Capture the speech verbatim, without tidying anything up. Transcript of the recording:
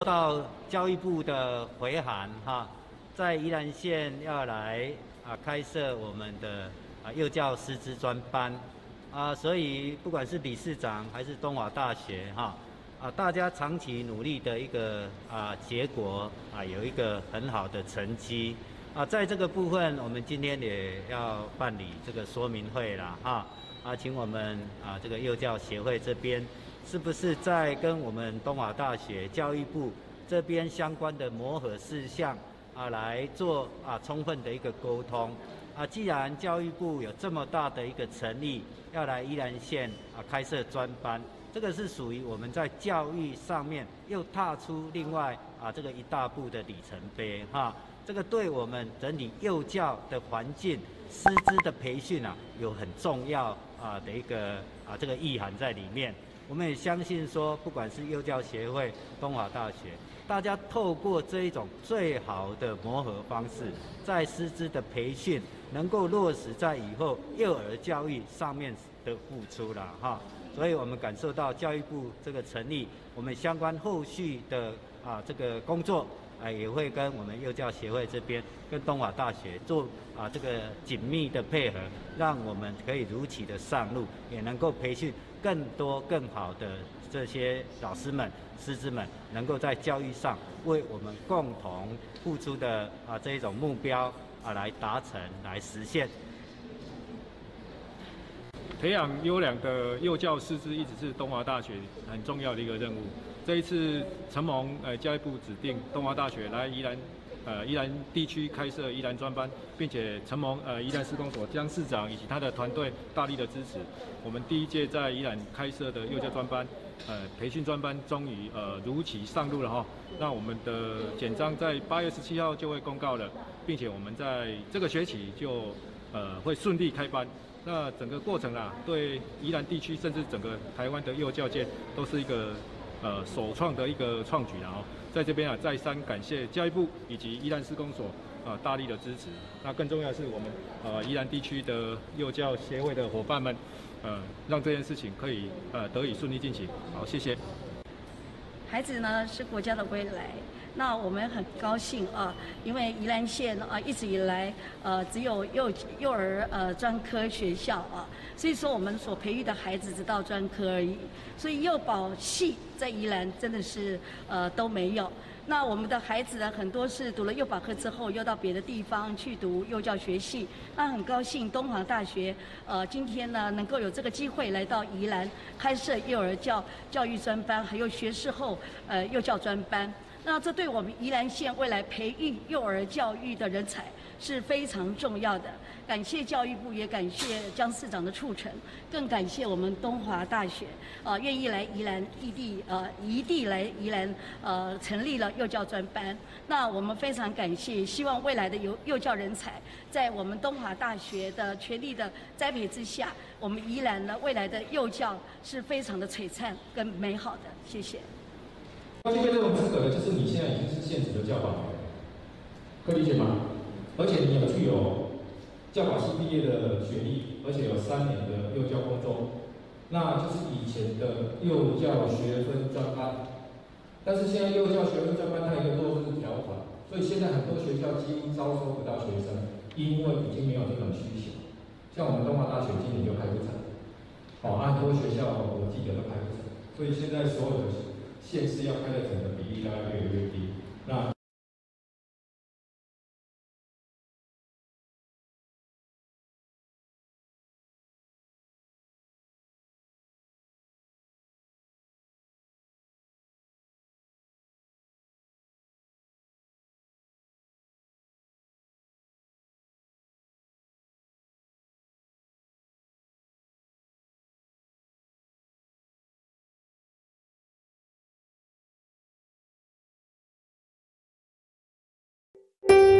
到教育部的回函哈，在宜兰县要来啊开设我们的啊幼教师资专班啊，所以不管是理事长还是东华大学哈啊，大家长期努力的一个啊结果啊，有一个很好的成绩啊，在这个部分，我们今天也要办理这个说明会啦哈啊，请我们啊这个幼教协会这边。是不是在跟我们东华大学教育部这边相关的磨合事项啊来做啊充分的一个沟通啊？既然教育部有这么大的一个诚意，要来宜兰县啊开设专班，这个是属于我们在教育上面又踏出另外啊这个一大步的里程碑哈。这个对我们整体幼教的环境、师资的培训啊，有很重要啊的一个啊这个意涵在里面。我们也相信说，不管是幼教协会、东华大学，大家透过这一种最好的磨合方式，在师资的培训能够落实在以后幼儿教育上面的付出了哈。所以我们感受到教育部这个成立，我们相关后续的啊这个工作。啊，也会跟我们幼教协会这边跟东华大学做啊这个紧密的配合，让我们可以如期的上路，也能够培训更多更好的这些老师们、师资们，能够在教育上为我们共同付出的啊这一种目标啊来达成、来实现。 培养优良的幼教师资一直是东华大学很重要的一个任务。这一次承蒙呃教育部指定东华大学来宜兰呃宜兰地区开设宜兰专班，并且承蒙呃宜兰施工所江市长以及他的团队大力的支持，我们第一届在宜兰开设的幼教专班呃培训专班终于呃如期上路了哈。那我们的简章在八月十七号就会公告了，并且我们在这个学期就呃会顺利开班。那整个过程啊，对宜兰地区甚至整个台湾的幼教界都是一个呃首创的一个创举啦哦。在这边啊，再三感谢教育部以及宜兰施工所啊、呃、大力的支持。那更重要的是我们呃宜兰地区的幼教协会的伙伴们，呃让这件事情可以呃得以顺利进行。好，谢谢。 孩子呢是国家的未来。那我们很高兴啊，因为宜兰县啊一直以来呃只有幼幼儿呃专科学校啊，所以说我们所培育的孩子只到专科而已，所以幼保系在宜兰真的是呃都没有。那我们的孩子呢，很多是读了幼保科之后，又到别的地方去读幼教学系。那很高兴东华大学呃今天呢能够有这个机会来到宜兰开设幼儿教教育专班，还有学士后呃幼教专班。那这对我们宜兰县未来培育幼儿教育的人才是非常重要的。感谢教育部，也感谢江市长的促成，更感谢我们东华大学，呃，愿意来宜兰异地，呃，移地来宜兰，呃，成立了幼教专班。那我们非常感谢，希望未来的幼幼教人才，在我们东华大学的全力的栽培之下，我们宜兰呢未来的幼教是非常的璀璨跟美好的。谢谢。 具备这种资格的，就是你现在已经是现职的教保员，可以理解吗？而且你有具有教保系毕业的学历，而且有三年的幼教工作，那就是以前的幼教学分专班。但是现在幼教学分专班它有一个落日条款，所以现在很多学校几乎招收不到学生，因为已经没有这种需求。像我们东华大学今年就开不成，哦，很多学校我记得都开不成，所以现在所有的县市要开的整个比例大概越来越低。那 you